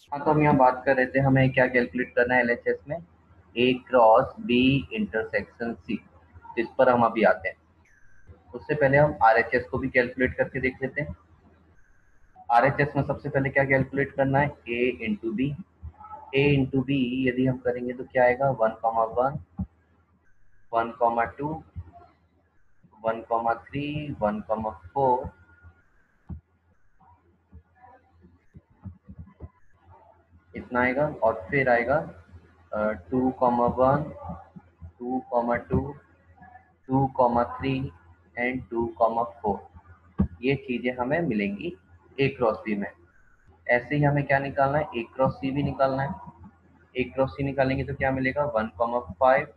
हाँ, तो हम यहाँ बात कर रहे थे हमें क्या कैलकुलेट करना है एलएचएस में, A cross B intersection C. इस पर हम अभी आते हैं। उससे पहले हम आरएचएस को भी कैलकुलेट करके देख लेते हैं। आरएचएस में सबसे पहले क्या कैलकुलेट करना है, A into B. A into B यदि हम करेंगे तो क्या आएगा, 1,1, 1,2, 1,3, 1,4, इतना आएगा। और फिर आएगा 2,1, 2,2, 2,3 एंड 2,4। ये चीजें हमें मिलेंगी ए क्रॉस बी में। ऐसे ही हमें क्या निकालना है, ए क्रॉस सी भी निकालना है। ए क्रॉस सी निकालेंगे तो क्या मिलेगा, 1,5,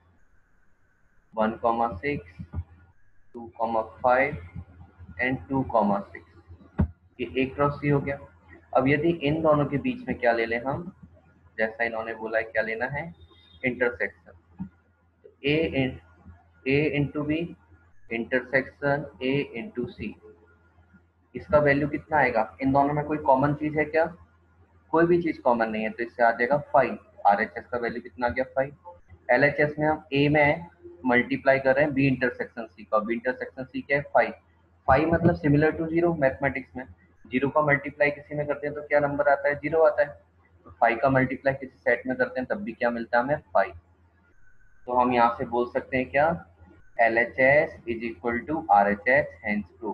1,6, 2,5 एंड 2,6। ये ए क्रॉस सी हो गया। अब यदि इन दोनों के बीच में क्या ले लें हम, जैसा इन्होंने बोला है क्या लेना है, intersection. A A into B intersection A into C, इसका वैल्यू कितना आएगा, इन दोनों में कोई कॉमन चीज है क्या, कोई भी चीज कॉमन नहीं है, तो इससे आ जाएगा 5। आरएचएस का वैल्यू कितना आ गया, 5। एलएचएस में हम ए में मल्टीप्लाई कर रहे हैं बी इंटरसेक्शन सी का। बी इंटरसेक्शन सी क्या है, 5। 5 मतलब सिमिलर टू जीरो मैथमेटिक्स में। जीरो का मल्टीप्लाई किसी में करते हैं तो क्या नंबर आता है, जीरो आता है। तो 5 का मल्टीप्लाई किसी सेट में करते हैं तब भी क्या मिलता है हमें, 5। तो हम यहाँ से बोल सकते हैं क्या, L H S is equal to R H S, hence proof.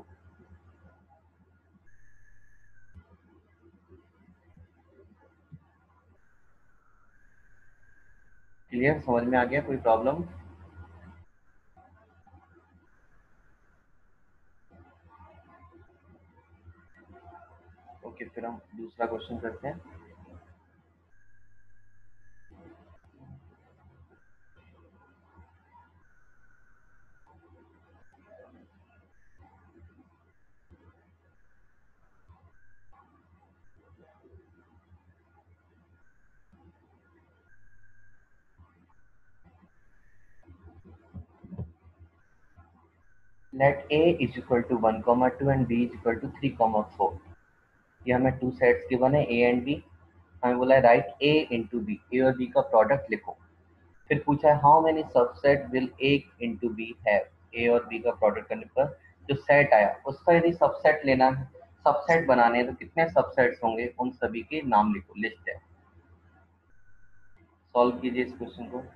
Clear, समझ में आ गया, कोई प्रॉब्लम? ओके, फिर हम दूसरा क्वेश्चन करते हैं। Let A is equal to 1,2 and B is equal to 3,4। ये हमें टू सेट्स गिवन है, ए एंड बी। हमें बोला है right A into B, A और बी का प्रोडक्ट लिखो। फिर पूछा है how many subset will A into B have. A और बी का प्रोडक्ट करने पर जो सेट आया उसका यदि सबसेट लेना है, सबसेट बनाने हैं तो कितने सबसेट्स होंगे, उन सभी के नाम लिखो, लिस्ट है। सॉल्व कीजिए इस क्वेश्चन को।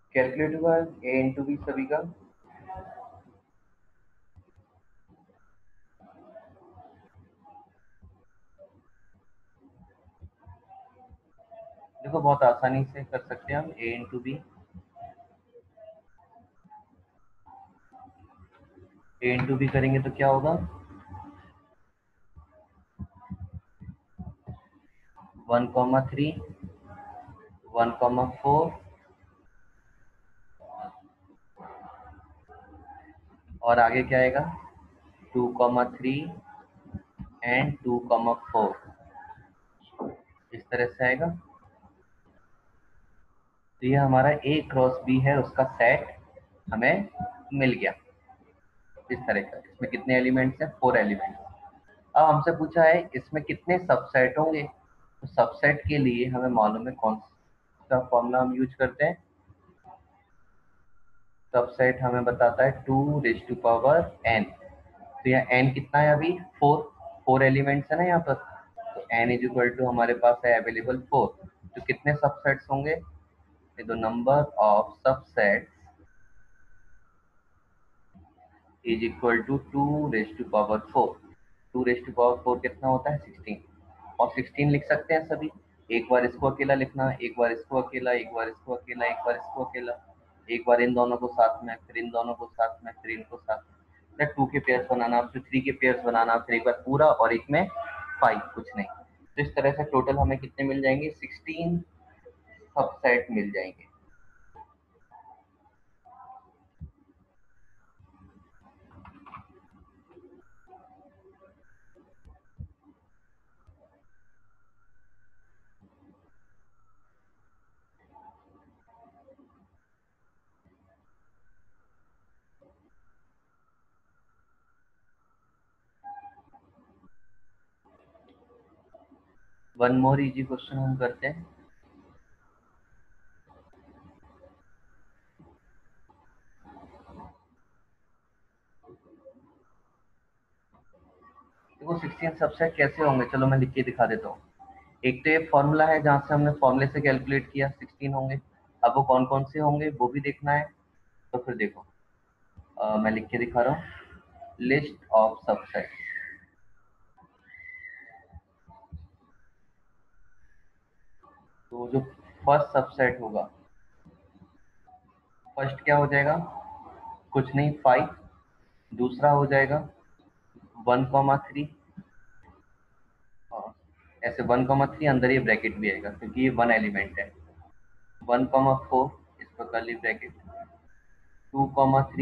कैलकुलेट होगा ए इंटू बी सभी का। देखो बहुत आसानी से कर सकते हैं हम, A into B. A into B करेंगे तो क्या होगा, 1,3, 1,4 और आगे क्या आएगा, 2,3 एंड 2,4। इस तरह से आएगा। तो ये हमारा ए क्रॉस बी है, उसका सेट हमें मिल गया। इस तरह का, इसमें कितने एलिमेंट्स हैं, 4 एलिमेंट्स। अब हमसे पूछा है इसमें कितने सबसेट होंगे। तो सबसेट के लिए हमें मालूम है कौन सा फॉर्मूला हम यूज करते हैं। सबसेट हमें बताता है 2⁻n। तो यहाँ n कितना है अभी, 4 एलिमेंट्स है ना यहाँ पर। तो n इज इक्वल टू हमारे पास है अवेलेबल 4। तो कितने सबसेट्स होंगे, तो number of subsets is equal to 2⁻4। 2⁻4 कितना होता है, 16। और 16 लिख सकते हैं सभी। एक बार इसको अकेला लिखना, एक बार इसको अकेला, एक बार इसको अकेला, एक बार इसको अकेला, एक बार इन दोनों को साथ में, फिर इन दोनों को साथ में, फिर इनको साथ में। 2 के पेयर्स बनाना, फिर 3 के पेयर्स बनाना, फिर एक बार पूरा और एक में 5, कुछ नहीं। तो इस तरह से टोटल हमें कितने मिल जाएंगे, 16 सबसेट मिल जाएंगे। वन मोर इजी क्वेश्चन हम करते हैं। देखो 16 सबसेट कैसे होंगे, चलो मैं लिख के दिखा देता हूँ। एक तो ये फॉर्मूला है जहाँ से हमने फॉर्मूले से कैलकुलेट किया, 16 होंगे। अब वो कौन कौन से होंगे वो भी देखना है। तो फिर देखो, मैं लिख के दिखा रहा हूँ, लिस्ट ऑफ सबसेट। तो जो फर्स्ट सबसेट होगा, फर्स्ट क्या हो जाएगा, कुछ नहीं 5। दूसरा हो जाएगा 1,3। ऐसे 1,3 अंदर ये ब्रैकेट भी आएगा क्योंकि ये 1 एलिमेंट है। 1,4 इस पर कर्ली ब्रैकेट, 2,3,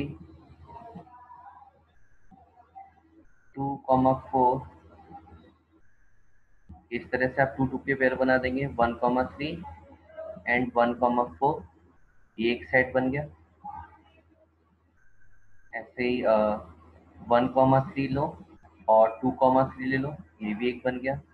2,4। इस तरह से आप 2 के पेयर बना देंगे, 1,3 एंड 1,4। ये एक सेट बन गया। ऐसे ही 1,3 लो और 2,3 ले लो, ये भी एक बन गया।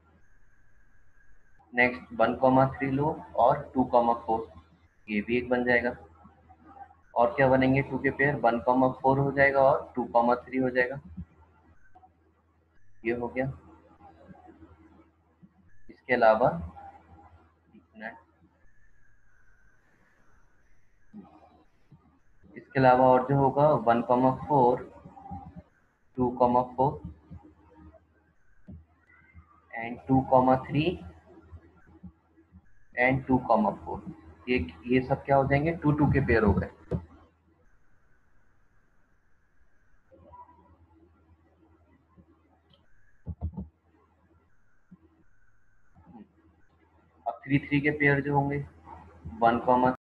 नेक्स्ट 1,3 लो और 2,4, ये भी एक बन जाएगा। और क्या बनेंगे 2 के पेयर, 1,4 हो जाएगा और 2,3 हो जाएगा। ये हो गया। इसके अलावा इसके अलावा और जो होगा 1,4, 2,4 एंड 2,3 एंड 2,4। ये सब क्या हो जाएंगे, 2 के पेयर हो गए। अब 3 के पेयर जो होंगे, 1,